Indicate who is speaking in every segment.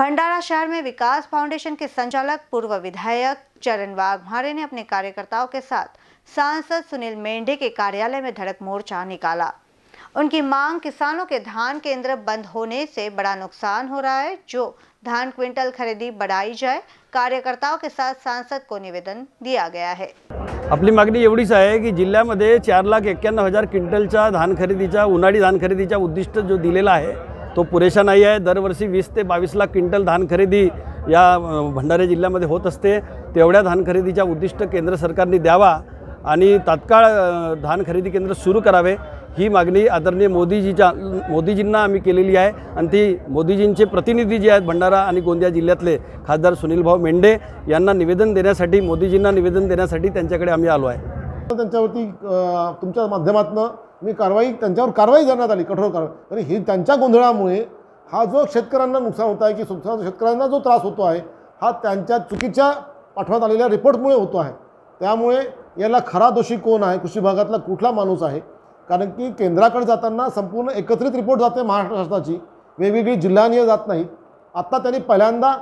Speaker 1: भंडारा शहर में विकास फाउंडेशन के संचालक पूर्व विधायक चरण वाघमारे ने अपने कार्यकर्ताओं के साथ सांसद सुनील मेंढे के कार्यालय में धड़क मोर्चा निकाला। उनकी मांग किसानों के धान केंद्र बंद होने से बड़ा नुकसान हो रहा है, जो धान क्विंटल खरीदी बढ़ाई जाए। कार्यकर्ताओं के साथ सांसद को निवेदन दिया गया है।
Speaker 2: आपली मागणी एवढीच आहे की जिल्ह्यामध्ये 4,91,000 क्विंटलच्या धान खरेदीचा उन्हाळी धान खरेदीचा उद्दिष्ट जो दिलेला आहे तो पुरेसा नाही आहे। दरवर्षी 20 ते 22 लाख क्विंटल धान खरेदी या भंडारा जिल्ह्यामध्ये होत असते। तेवढ्या धान खरेदीचा उद्दिष्ट केंद्र सरकारने द्यावा आणि तात्काळ धान खरेदी केंद्र सुरू करावे ही मागणी आदरणीय मोदीजींना आम्ही केलेली आहे। आणि ती मोदीजींचे प्रतिनिधी जे आहेत भंडारा आणि गोंदिया जिल्ह्यातले खासदार सुनीलभाऊ मेंढे यांना निवेदन देण्यासाठी मोदीजींना निवेदन देण्यासाठी त्यांच्याकडे आम्ही आलो आहे।
Speaker 3: त्यांच्यावरती तुमच्या माध्यमातून मी त्यांच्यावर कारवाई करण्यात आली, कठोर कारवाई। आणि ही त्यांच्या गोंधळामुळे हा जो शेतकऱ्यांना नुकसान होत आहे की शेतकऱ्यांना जो त्रास होतो आहे हा त्यांच्या चुकीच्या पाठवण्यात आलेल्या रिपोर्टमुळे होतो आहे। त्यामुळे याला खरा दोषी कोण आहे, कृषी विभागातला कुठला माणूस आहे? कारण की केंद्राकडे जाताना संपूर्ण एकत्रित रिपोर्ट जाते महाराष्ट्र शासनाची, वेगवेगळी जिल्हानिय जात नाहीत। आता त्यांनी पहिल्यांदा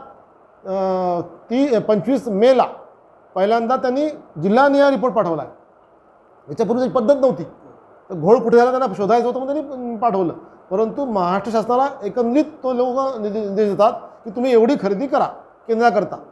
Speaker 3: 25 मेला पहिल्यांदा त्यांनी जिल्हानिय रिपोर्ट पाठवला आहे। याच्यापूर्वी पद्धत नव्हती, तर घोळ कुठे झाला त्यांना शोधायचं होतं म्हणून त्यांनी पाठवलं। परंतु महाराष्ट्र शासनाला एकंदरीत तो लोक निर्देश देतात की तुम्ही एवढी खरेदी करा केंद्राकरता।